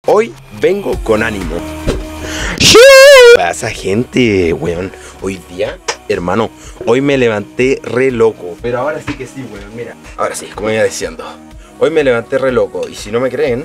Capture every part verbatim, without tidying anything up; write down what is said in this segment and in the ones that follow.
Hoy vengo con ánimo. ¿Qué pasa, gente, weón? Hoy día, hermano, hoy me levanté re loco. Pero ahora sí que sí, weón, mira. Ahora sí, como iba diciendo, hoy me levanté re loco. Y si no me creen,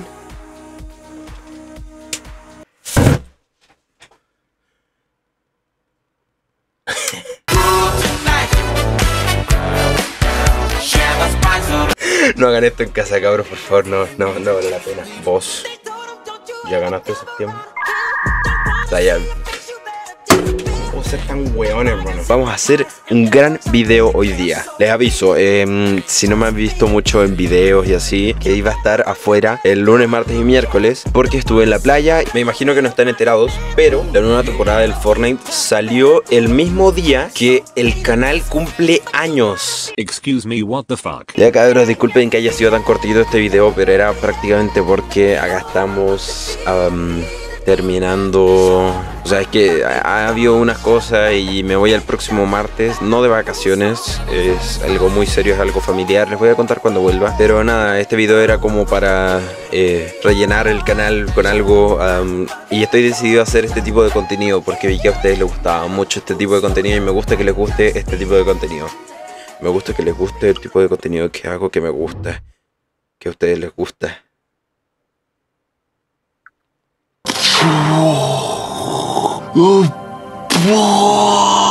no hagan esto en casa, cabros, por favor. No, no, no vale la pena. Vos ya ganaste septiembre. O sea, ya... ¿Cómo puedo ser tan weón, hermano? Vamos a hacer un gran video hoy día. Les aviso, eh, si no me han visto mucho en videos y así, que iba a estar afuera el lunes, martes y miércoles, porque estuve en la playa. Me imagino que no están enterados, pero la nueva temporada del Fortnite salió el mismo día que el canal cumple años. Excuse me, what the fuck? Ya, cabros, disculpen que haya sido tan cortito este video, pero era prácticamente porque acá estamos um, terminando. O sea, es que ha, ha habido unas cosas y me voy el próximo martes, no de vacaciones, es algo muy serio, es algo familiar, les voy a contar cuando vuelva. Pero nada, este video era como para eh, rellenar el canal con algo, um, y estoy decidido a hacer este tipo de contenido porque vi que a ustedes les gustaba mucho este tipo de contenido y me gusta que les guste este tipo de contenido. Me gusta que les guste el tipo de contenido que hago, que me gusta, que a ustedes les gusta. Oh, oh, oh.